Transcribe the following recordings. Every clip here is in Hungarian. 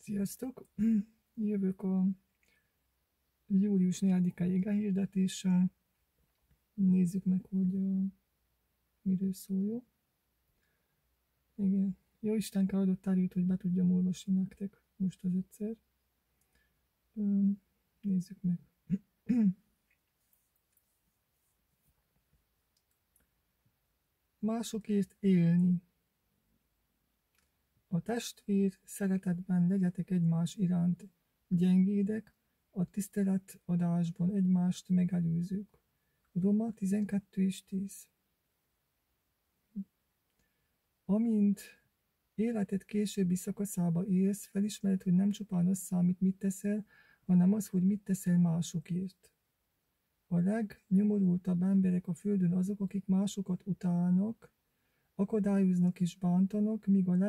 Sziasztok! Jövök a július 4-i igehirdetéssel. Nézzük meg, hogy miről szól, jó? Igen. Jó Istenke adott erőt, hogy be tudjam olvasni nektek most az egyszer. Nézzük meg. Másokért élni. A testvér szeretetben legyetek egymás iránt gyengédek, a tiszteletadásban egymást megelőzők. Roma 12:10. Amint életed későbbi szakaszába élsz, felismered, hogy nem csupán az számít, mit teszel, hanem az, hogy mit teszel másokért. A legnyomorultabb emberek a földön azok, akik másokat utálnak, akadályoznak és bántanak, míg a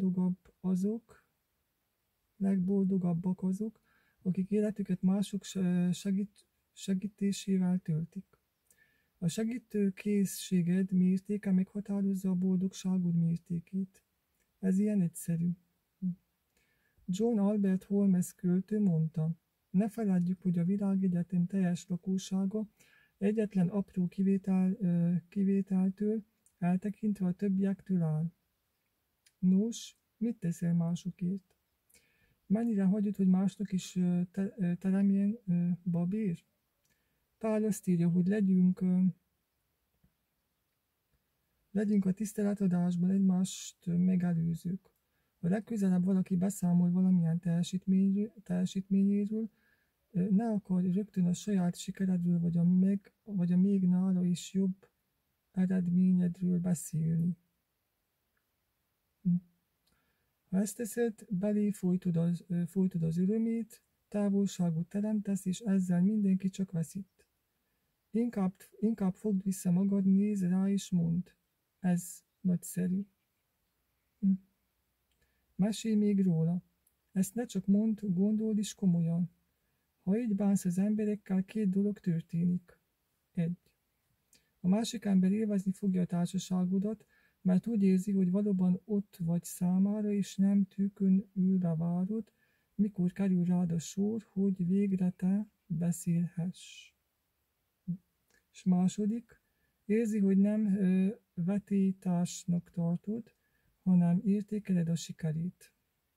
legboldogabbak azok, akik életüket mások segítésével töltik. A segítő készséged mértéke meghatározza a boldogságod mértékét. Ez ilyen egyszerű. John Albert Holmes költő mondta, ne feledjük, hogy a világegyetem teljes lakósága egyetlen apró kivételtől eltekintve a többiektől áll. Nos, mit teszel másokért? Mennyire hagyod, hogy másnak is teremjen babér? Pál azt írja, hogy legyünk a tiszteletadásban egymást megelőzők. Ha legközelebb valaki beszámol valamilyen teljesítményéről, ne akarj rögtön a saját sikeredről vagy a még nála is jobb eredményedről beszélni. Ha ezt teszed, belé folytod az örömét, távolságot teremtesz, és ezzel mindenki csak veszít. Inkább fogd vissza magad, nézz rá és mondd. Ez nagyszerű. Mesélj még róla. Ezt ne csak mondd, gondold is komolyan. Ha így bánsz az emberekkel, 2 dolog történik. 1. A másik ember élvezni fogja a társaságodat, mert úgy érzi, hogy valóban ott vagy számára, és nem tűkön ülve várod, mikor kerül rád a sor, hogy végre te beszélhess. És második, érzi, hogy nem vetélytársnak tartod, hanem értékeled a sikerét.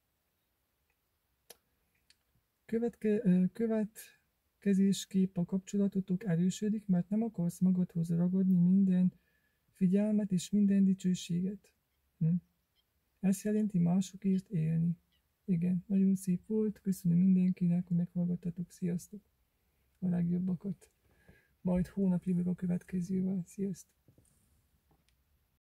Következésképp a kapcsolatotok erősödik, mert nem akarsz magadhoz ragadni minden figyelmet és minden dicsőséget. Ez jelenti másokért élni. Igen, nagyon szép volt, köszönöm mindenkinek, hogy meghallgattatok, sziasztok! A legjobbakat. Majd hónap jövök a következővel, sziasztok!